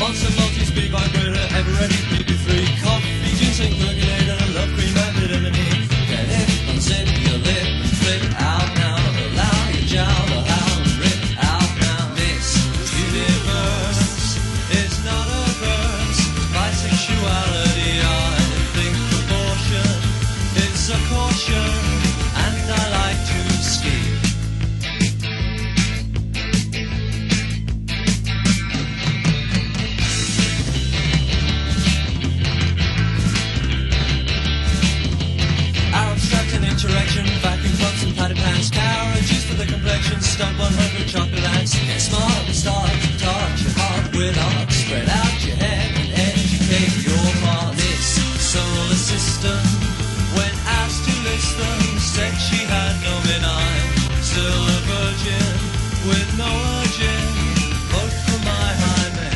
Monster, multi-speed vibrator, ever-ready PP3, coffee, ginseng, percolator, love cream, avidity. Get it, unzip your lip and flip out now. Allow your jowl to howl and rip out now. This universe is not a verse. Bisexuality, I think proportion is a caution, and I like to ski. Interaction, vacuum pumps and patty pants, carriages for the complexion, stunt 100 chocolate ants. Get smart and start to touch your heart with art. Spread out your head and educate your part. This solar system, when asked to list them, said she had no benign. Still a virgin with no urging. Vote for my high man.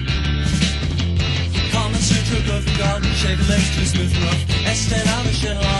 Garden, shake legs, twist, move rough. Estelle Lauder, shed light.